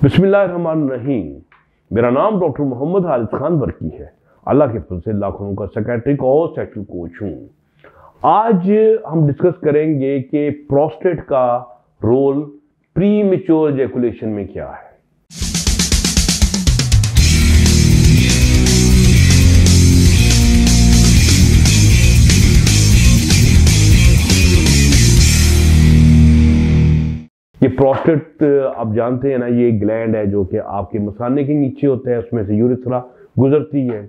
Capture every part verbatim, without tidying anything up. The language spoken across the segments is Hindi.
बिस्मिल्लाहिर्रहमानिर्रहीम। मेरा नाम डॉक्टर मोहम्मद हारिस खान बरकी है। अल्लाह के फजल से लाखों का साइकियाट्रिक और सेक्सुअल कोच हूँ। आज हम डिस्कस करेंगे कि प्रोस्टेट का रोल प्री मैच्योर एजैकुलेशन में क्या है। ये प्रोस्टेट आप जानते हैं ना, ये ग्लैंड है जो कि आपके मसाने के नीचे होता है, उसमें से यूरेथ्रा गुजरती है।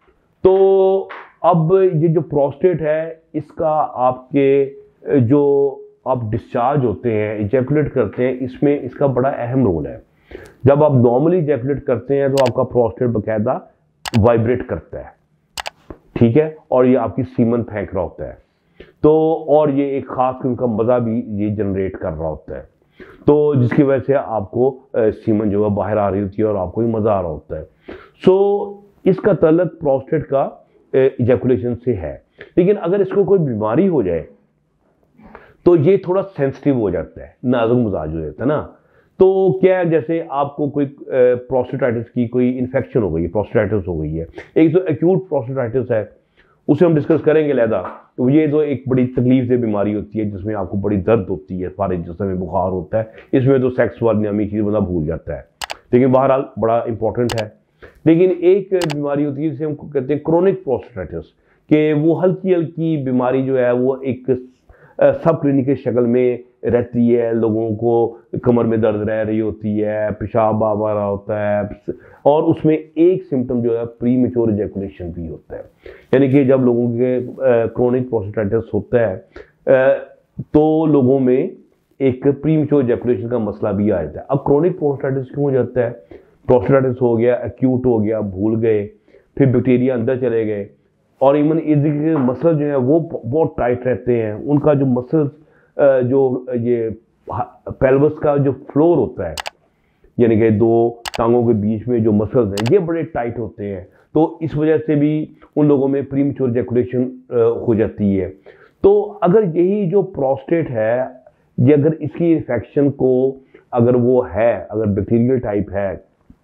तो अब ये जो प्रोस्टेट है, इसका आपके जो आप डिस्चार्ज होते हैं, इजैकुलेट करते हैं, इसमें इसका बड़ा अहम रोल है। जब आप नॉर्मली इजैकुलेट करते हैं तो आपका प्रोस्टेट बकायदा वाइब्रेट करता है, ठीक है, और ये आपकी सीमन फेंक रहा होता है। तो और ये एक खास किस्म का मज़ा भी ये जनरेट कर रहा होता है, तो जिसकी वजह से आपको सीमन जो है बाहर आ रही होती है और आपको भी मज़ा आ रहा होता है। सो so, इसका तल्लुक प्रोस्टेट का इजैकुलेशन से है। लेकिन अगर इसको कोई बीमारी हो जाए तो ये थोड़ा सेंसिटिव हो जाता है, नाजुक मिजाज हो जाता है ना। तो क्या है, जैसे आपको कोई प्रोस्टेटाइटिस की कोई इन्फेक्शन हो गई है, प्रोस्टेटाइटिस हो गई है, एक तो एक्यूट प्रोस्टेटाइटिस है, उसे हम डिस्कस करेंगे लहदा। तो ये तो एक बड़ी तकलीफ से बीमारी होती है जिसमें आपको बड़ी दर्द होती है, सारे जिस्म में बुखार होता है। इसमें तो सेक्स वाली नामी चीज़ बंदा भूल जाता है, लेकिन बहरहाल बड़ा इंपॉर्टेंट है। लेकिन एक बीमारी होती है जिसे हम कहते हैं क्रोनिक प्रोस्टेटाइटिस, कि वो हल्की हल्की बीमारी जो है वो एक सब क्लिनिक की शक्ल में रहती है। लोगों को कमर में दर्द रह रही होती है, पेशाब आ रहा होता है, और उसमें एक सिम्टम जो है प्री मैच्योर एजैकुलेशन भी होता है। यानी कि जब लोगों के क्रोनिक प्रोस्टेटाइटिस होता है तो लोगों में एक प्री मैच्योर एजैकुलेशन का मसला भी आ जाता है। अब क्रोनिक प्रोस्टेटाइटिस क्यों हो जाता है? प्रोस्टेटाइटिस हो गया, एक्यूट हो गया, भूल गए, फिर बैक्टीरिया अंदर चले गए, और इवन इसके मसल जो है वो बहुत टाइट रहते हैं। उनका जो मसल्स जो ये पेल्विस का जो फ्लोर होता है, यानी कि दो टांगों के बीच में जो मसल्स हैं, ये बड़े टाइट होते हैं। तो इस वजह से भी उन लोगों में प्री मैच्योर एजैकुलेशन हो जाती है। तो अगर यही जो प्रोस्टेट है, ये अगर इसकी इन्फेक्शन को अगर वो है, अगर बैक्टीरियल टाइप है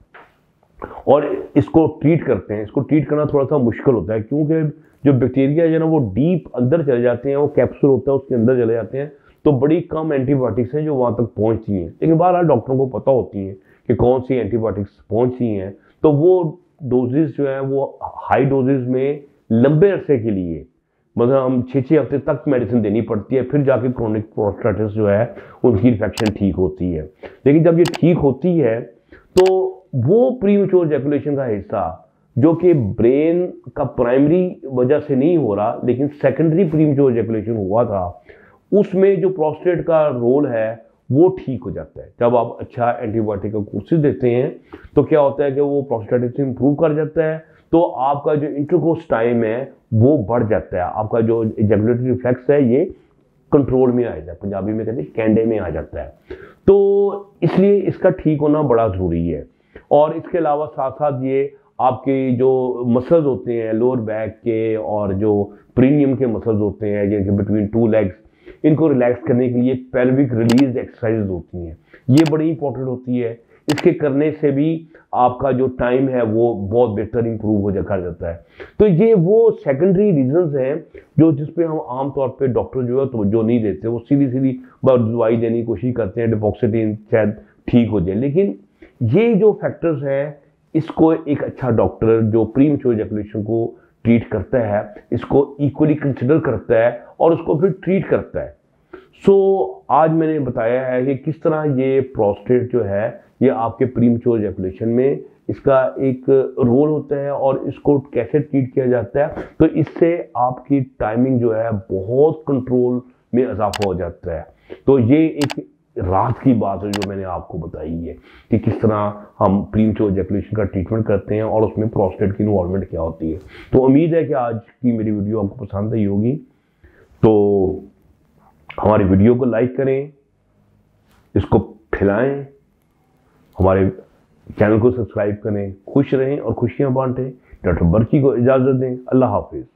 और इसको ट्रीट करते हैं, इसको ट्रीट करना थोड़ा सा मुश्किल होता है, क्योंकि जो बैक्टीरिया है ना वो डीप अंदर चले जाते हैं, वो कैप्सूल होता है उसके अंदर चले जाते हैं। तो बड़ी कम एंटीबायोटिक्स हैं जो वहाँ तक पहुँचती हैं, लेकिन बहरहाल डॉक्टरों को पता होती है कि कौन सी एंटीबायोटिक्स पहुँचती हैं। तो वो डोजेस जो है वो हाई डोजेस में लंबे अरसे के लिए, मतलब हम छः छः हफ्ते तक मेडिसिन देनी पड़ती है, फिर जाके क्रोनिक प्रोस्टेटाइटिस जो है उनकी इन्फेक्शन ठीक होती है। लेकिन जब ये ठीक होती है तो वो प्री मैच्योर एजैकुलेशन का हिस्सा जो कि ब्रेन का प्राइमरी वजह से नहीं हो रहा, लेकिन सेकेंडरी प्री मैच्योर एजैकुलेशन हुआ था, उसमें जो प्रोस्टेट का रोल है वो ठीक हो जाता है। जब आप अच्छा एंटीबायोटिक का कोर्सेज देते हैं तो क्या होता है कि वो प्रोस्टेटाइटिस इंप्रूव कर जाता है। तो आपका जो इंटरकोर्स टाइम है वो बढ़ जाता है, आपका जो एजैकुलेटरी रिफ्लेक्स है ये कंट्रोल में आ जाता है, पंजाबी में कहते हैं कैंडे में आ जाता है। तो इसलिए इसका ठीक होना बड़ा ज़रूरी है। और इसके अलावा साथ साथ ये आपके जो मसल्स होते हैं लोअर बैक के और जो प्रीनियम के मसल्स होते हैं, जैसे बिटवीन टू लेग्स, इनको रिलैक्स करने के लिए पेल्विक रिलीज एक्सरसाइज होती हैं, ये बड़ी इंपॉर्टेंट होती है। इसके करने से भी आपका जो टाइम है वो बहुत बेहतर इंप्रूव हो जा कर जाता है। तो ये वो सेकेंडरी रीजंस हैं जो जिसपे हम आमतौर पे डॉक्टर जो है तो जो नहीं देते, वो सीधी सीधी दवाई देने की कोशिश करते हैं, डिपॉक्सिटीन शायद ठीक हो जाए। लेकिन ये जो फैक्टर्स हैं, इसको एक अच्छा डॉक्टर जो प्री मैच्योर एजैकुलेशन को ट्रीट करता है, इसको इक्वली कंसिडर करता है और उसको फिर ट्रीट करता है। सो so, आज मैंने बताया है कि किस तरह ये प्रोस्टेट जो है ये आपके प्री मैच्योर एजैकुलेशन में इसका एक रोल होता है और इसको कैसे ट्रीट किया जाता है। तो इससे आपकी टाइमिंग जो है बहुत कंट्रोल में इजाफा हो जाता है। तो ये एक रात की बात है जो मैंने आपको बताई है कि किस तरह हम प्री मैच्योर एजैकुलेशन का ट्रीटमेंट करते हैं और उसमें प्रोस्टेट की इन्वॉल्वमेंट क्या होती है। तो उम्मीद है कि आज की मेरी वीडियो आपको पसंद आई होगी। तो हमारी वीडियो को लाइक करें, इसको फैलाएं, हमारे चैनल को सब्सक्राइब करें। खुश रहें और खुशियां बांटें। डॉक्टर बरकी को इजाज़त दें। अल्लाह हाफिज़।